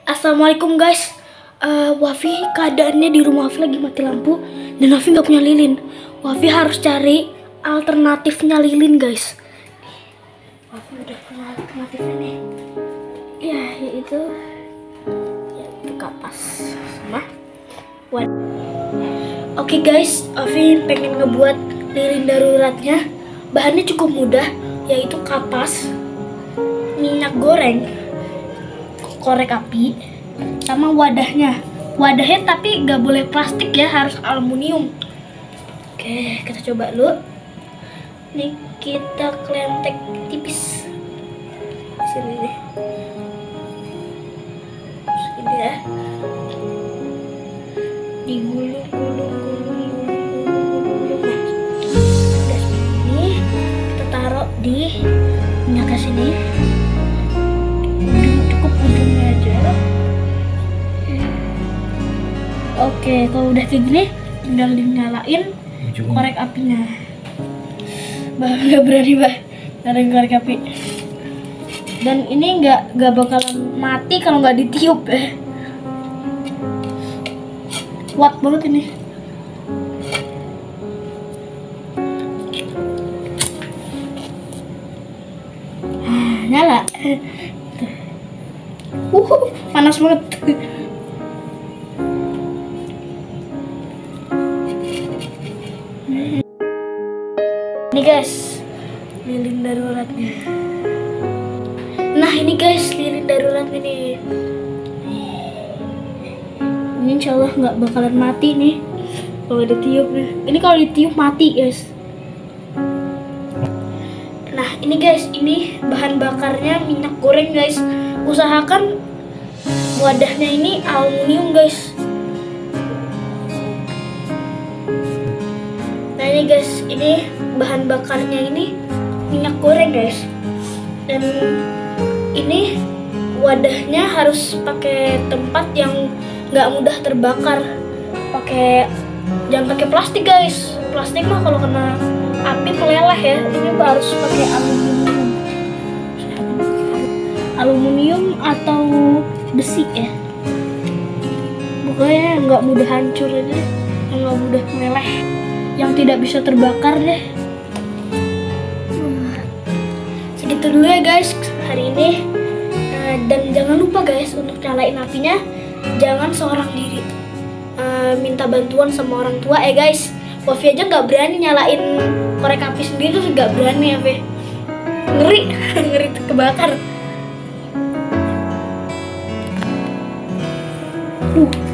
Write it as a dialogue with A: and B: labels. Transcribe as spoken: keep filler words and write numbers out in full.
A: Assalamualaikum guys. uh, Wafi keadaannya di rumah Wafi lagi mati lampu dan Wafi nggak punya lilin. Wafi harus cari alternatifnya lilin guys. Wafi udah punya alternatifnya nih. Ya yaitu ya, itu kapas sama wadah. Oke okay guys, Wafi pengen ngebuat lilin daruratnya. Bahannya cukup mudah, yaitu kapas, minyak goreng, korek api, sama wadahnya. Wadahnya tapi nggak boleh plastik ya, harus aluminium. Oke, kita coba dulu. Ini kita klentek tipis. Sini nih. Segini ya. Digulung, gulung, gulung, gulung, gulung, gulung. Udah segini, kita taruh di minyaknya sini. Cukup ujungnya aja. Oke, kalau udah kayak gini tinggal dinyalain korek apinya. Bah, nggak berani bah nyalain korek api. Dan ini nggak nggak bakalan mati kalau nggak ditiup ya. Kuat banget ini. Ah, nyala. Uh, panas banget. Ini guys, lilin daruratnya. Nah ini guys, lilin darurat ini. Ini insya Allah nggak bakalan mati nih kalau ditiup nih. Ini kalau ditiup mati guys. Nah ini guys, ini bahan bakarnya minyak goreng guys. Usahakan wadahnya ini aluminium guys. Nah ini guys, ini bahan bakarnya ini minyak goreng guys. Dan ini wadahnya harus pakai tempat yang nggak mudah terbakar. Pakai jangan pakai plastik guys. Plastik mah kalau kena api meleleh ya. Ini harus pakai aluminium. Aluminium atau besi ya. Pokoknya nggak mudah hancur aja, yang nggak mudah meleleh, yang tidak bisa terbakar deh. Segitu dulu ya guys hari ini. Uh, dan jangan lupa guys untuk nyalain apinya jangan seorang diri. Uh, minta bantuan sama orang tua ya guys. Wafi aja nggak berani nyalain korek api sendiri, tuh nggak berani ya Wafi. Ngeri, ngeri kebakar. Uh.